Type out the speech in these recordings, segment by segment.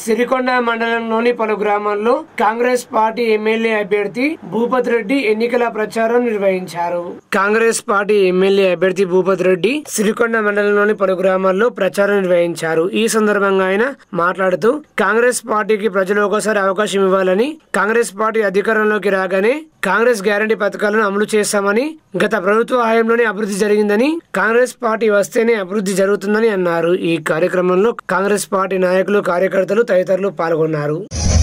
సిరికొండ మండలంలోని పలు గ్రామాల్లో కాంగ్రెస్ పార్టీ ఎమ్మెల్యే అభ్యర్థి భూపతి రెడ్డి ఎన్నికల ప్రచారం నిర్వహించారు. కాంగ్రెస్ పార్టీ ఎమ్మెల్యే అభ్యర్థి భూపతి రెడ్డి సిరికొండ మండలంలోని పలు గ్రామాల్లో ప్రచారం నిర్వహించారు. ఈ సందర్భంగా ఆయన మాట్లాడుతూ కాంగ్రెస్ పార్టీకి ప్రజలు ఒకసారి అవకాశం ఇవ్వాలని, కాంగ్రెస్ పార్టీ అధికారంలోకి రాగానే కాంగ్రెస్ గ్యారంటీ పథకాలను అమలు చేస్తామని, గత ప్రభుత్వ హయాంలోనే అభివృద్ధి జరిగిందని, కాంగ్రెస్ పార్టీ వస్తేనే అభివృద్ధి జరుగుతుందని అన్నారు. ఈ కార్యక్రమంలో కాంగ్రెస్ పార్టీ నాయకులు, కార్యకర్తలు తదితరులు పాల్గొన్నారు.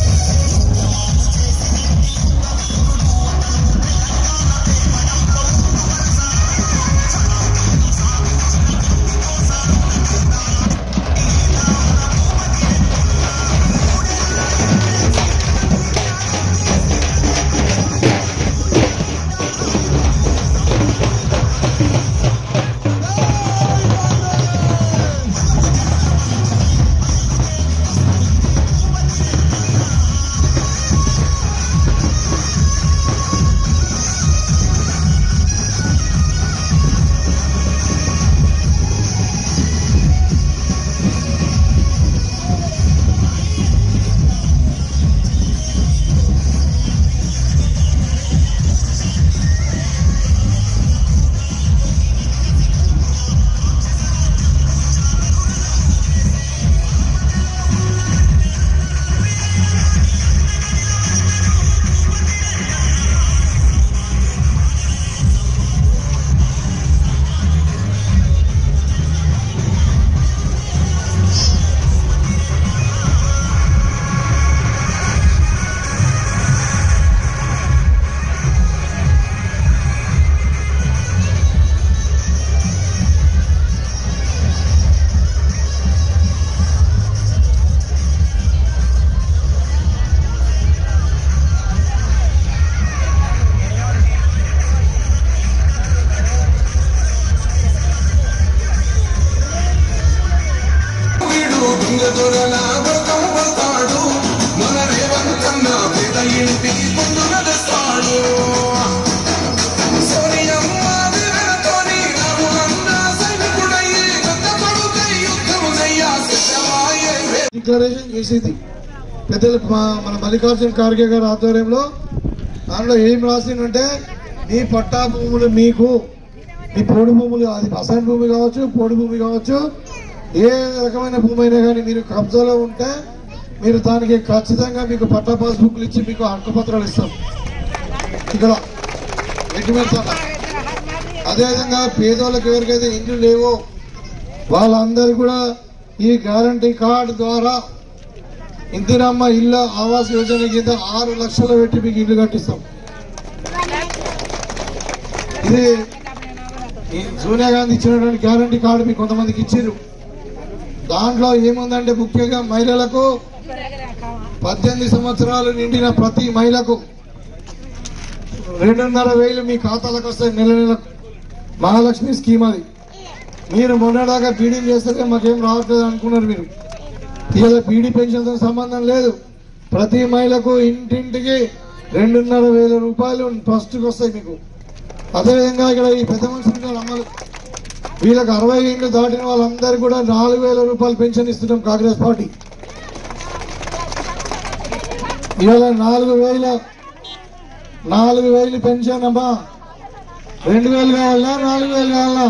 డిక్లరేషన్ చేసేది పెద్దలు మన మల్లికార్జున ఖార్గే గారి ఆధ్వర్యంలో. దాంట్లో ఏం రాసిందంటే, మీ పట్టా భూములు మీకు, మీ పోడు భూములు, అది అసైన్ భూమి కావచ్చు, పోడు భూమి కావచ్చు, ఏ రకమైన భూమి అయినా కానీ మీరు కబ్జాలో ఉంటే మీరు దానికి ఖచ్చితంగా మీకు పట్టా పాస్బుక్లు ఇచ్చి మీకు హక్కుపత్రాలు ఇస్తాం. ఇక్కడ అదేవిధంగా పేదోళ్ళకి ఎవరికైతే ఇండ్లు లేవో వాళ్ళందరూ కూడా ఈ గ్యారంటీ కార్డు ద్వారా ఇందిరమ్మ ఇళ్ళ ఆవాస్ యోజన కింద 6 లక్షలు పెట్టి మీకు ఇల్లు కట్టిస్తాం. ఇది సోనియా గాంధీ ఇచ్చినటువంటి గ్యారంటీ కార్డు మీకు కొంతమందికి ఇచ్చిర్రు. దాంట్లో ఏముందంటే ముఖ్యంగా మహిళలకు 18 సంవత్సరాలు నిండిన ప్రతి మహిళకు 2,500 మీ ఖాతాలకు వస్తాయి నెల నెలకు. మహాలక్ష్మి స్కీమ్ అది. మీరు మొన్నదాకా పీడీ చేస్తే మాకేం రావట్లేదు అనుకున్నారు మీరు. ఇవాళ పీడీ పెన్షన్తో సంబంధం లేదు. ప్రతి మహిళకు ఇంటింటికి 2,500 రూపాయలు ఫస్ట్కి వస్తాయి మీకు. అదేవిధంగా ఇక్కడ ఈ పెద్ద మనుషులు అమ్మలు వీళ్ళకి 60 ఏళ్ళు దాటిన వాళ్ళందరూ కూడా 4,000 రూపాయలు పెన్షన్ ఇస్తున్నాం కాంగ్రెస్ పార్టీ. ఇవాళ 4,000 పెన్షన్ అమ్మా. 2,000 కావాలా, 4,000 కావాలా?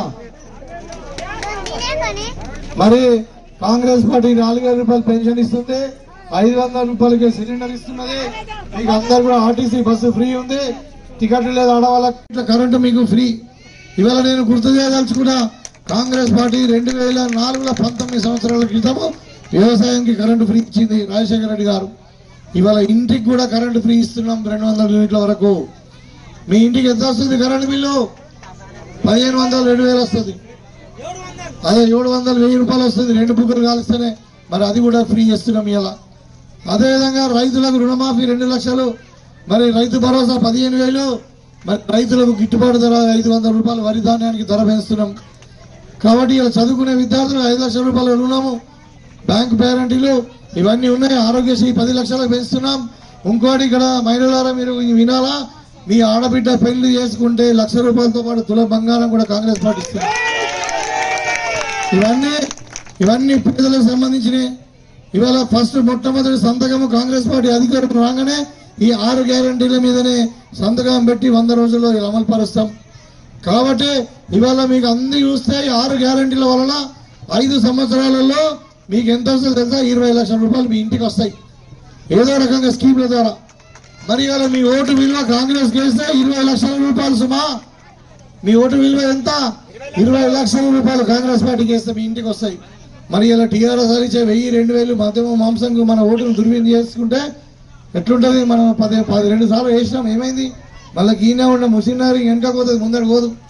మరి కాంగ్రెస్ పార్టీ 4,000 రూపాయలు పెన్షన్ ఇస్తుంది, 500 రూపాయలకి సిలిండర్ ఇస్తున్నది. మీకు అందరు కూడా ఆర్టీసీ బస్సు ఫ్రీ ఉంది, టికెట్ లేదు ఆడవాళ్ళకి, కరెంటు మీకు ఫ్రీ. ఇవాళ నేను గుర్తు చేయదలుచుకున్నా, కాంగ్రెస్ పార్టీ 2004లో 19 సంవత్సరాల క్రితము వ్యవసాయానికి కరెంటు ఫ్రీ ఇచ్చింది రాజశేఖర రెడ్డి గారు. ఇవాళ ఇంటికి కూడా కరెంటు ఫ్రీ ఇస్తున్నాం 200 యూనిట్ల వరకు. మీ ఇంటికి ఎంత వస్తుంది కరెంటు బిల్లు? 1,500, 2,000 వస్తుంది. అదే 700, 1,000 రూపాయలు వస్తుంది 2 బుక్కలు కాలిస్తేనే. మరి అది కూడా ఫ్రీ చేస్తున్నాం ఇలా. అదేవిధంగా రైతులకు రుణమాఫీ 2 లక్షలు, మరి రైతు భరోసా 15,000, మరి రైతులకు గిట్టుబాటు ధర 500 రూపాయలు వరి ధాన్యానికి ధర పెంచుతున్నాం. కాబట్టి ఇలా చదువుకునే విద్యార్థులు 5 లక్షల రూపాయల రుణము, బ్యాంకు గ్యారంటీలు ఇవన్నీ ఉన్నాయి. ఆరోగ్యశ్రీ 10 లక్షలకు పెంచుతున్నాం. ఇంకోటి ఇక్కడ మహిళలారా మీరు వినాలా, మీ ఆడబిడ్డ పెళ్లి చేసుకుంటే 1,00,000 రూపాయలతో పాటు తుల బంగారం కూడా కాంగ్రెస్ పార్టీ ఇస్తుంది. ఇవన్నీ పేదలకు సంబంధించినవి. ఇవాళ ఫస్ట్ మొట్టమొదటి సంతకము కాంగ్రెస్ పార్టీ అధికారం రాగానే ఈ 6 గ్యారంటీల మీదనే సంతకం పెట్టి 100 రోజుల్లో అమలు పరుస్తాం. కాబట్టి ఇవాళ మీకు అన్ని చూస్తే 6 గ్యారంటీల వలన 5 సంవత్సరాలలో మీకు ఎంత వస్తుందో తెలుసా? 20 లక్షల రూపాయలు మీ ఇంటికి వస్తాయి ఏదో రకంగా స్కీమ్ల ద్వారా. మరి ఇవాళ మీ ఓటు విలువ కాంగ్రెస్ చేస్తే 20 లక్షల రూపాయలు సుమా. మీ ఓటు విలువ ఎంత? 20 లక్షల రూపాయలు కాంగ్రెస్ పార్టీకి వేస్తే మీ ఇంటికి వస్తాయి. మరి ఇలా టీఆర్ఎస్ ఇచ్చే 1000, 2000 మధ్యమ మాంసంకు మన ఓటును దుర్వినియోగం చేసుకుంటే ఎట్లుంటది? మనం 12 సార్లు వేసినాం, ఏమైంది? మళ్ళీ ఈయన ఉన్న ముసినారి వెనక పోతుంది, ముందర పోదు.